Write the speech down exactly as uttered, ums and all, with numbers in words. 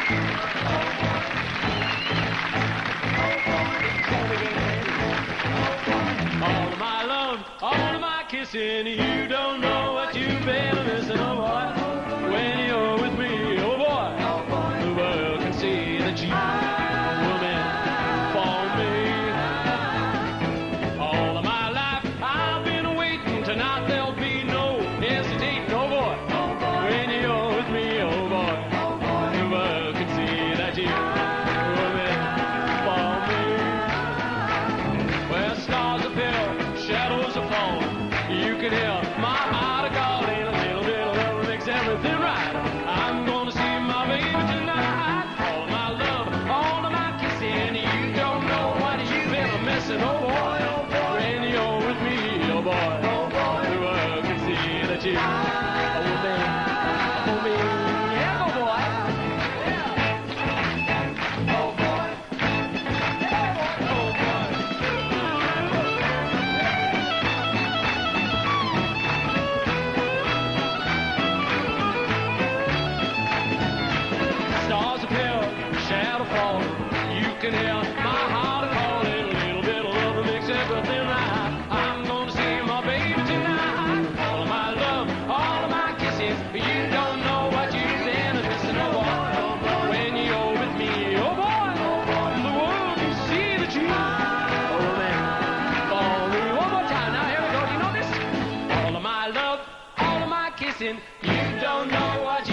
All of my love, all of my kissing, you don't know what you've been missing, oh boy. When you're with me, oh boy, the world can see that you were meant for me. All of my life, I've been waiting. Tonight there'll be no hesitating, oh boy. When you're with me, oh boy, the world can see that you were meant for me. Where stars appear, shadows are falling. You can hear my heart calling. A little bit of love makes everything right. I'm gonna see my baby tonight. All of my love, all of my kissing. You don't know what you've been missing, oh boy. When you're with me, oh boy, the world can see that you oh me, oh me, yeah, oh boy. Oh boy, oh boy. Stars appear, shadow fall. You can hear my heart calling. A little bit of love makes everything right. I'm gonna see my baby tonight. All of my love, all of my kisses. You don't know what you've been missing, oh boy. When you're with me, oh boy, the world can see that you oh man, for me. One more time, now here we go. You know this? All of my love, all of my kissing. You don't know what